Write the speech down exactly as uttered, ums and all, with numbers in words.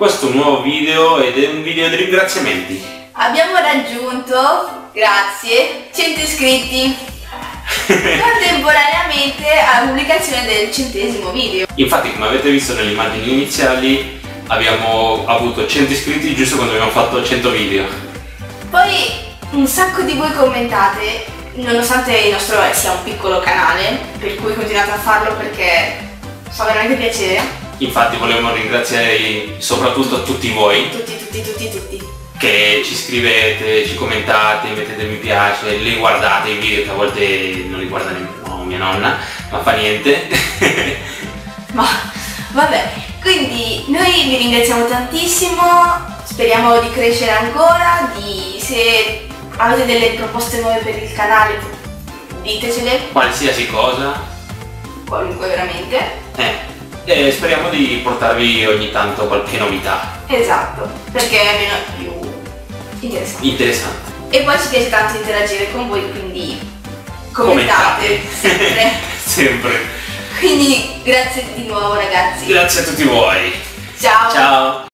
questo è un nuovo video ed è un video di ringraziamenti. Abbiamo raggiunto, grazie, cento iscritti contemporaneamente alla pubblicazione del centesimo video. Infatti, come avete visto nelle immagini iniziali, abbiamo avuto cento iscritti giusto quando abbiamo fatto cento video. Poi un sacco di voi commentate, nonostante il nostro sia un piccolo canale, per cui continuate a farlo perché fa veramente piacere. Infatti volevamo ringraziare soprattutto tutti voi. Tutti, tutti, tutti, tutti. Che ci scrivete, ci commentate, mettete mi piace, li guardate i video che a volte non li guarda nemmeno mia nonna, ma fa niente. Ma vabbè, quindi noi vi ringraziamo tantissimo, speriamo di crescere ancora, di, se avete delle proposte nuove per il canale ditecele. Qualsiasi cosa. Qualunque veramente. Eh. E speriamo di portarvi ogni tanto qualche novità. Esatto, perché è meno più interessante. Interessante. E poi ci piace tanto interagire con voi, quindi commentate, commentate. sempre. Sempre. Quindi grazie di nuovo ragazzi. Grazie a tutti voi. Ciao. Ciao.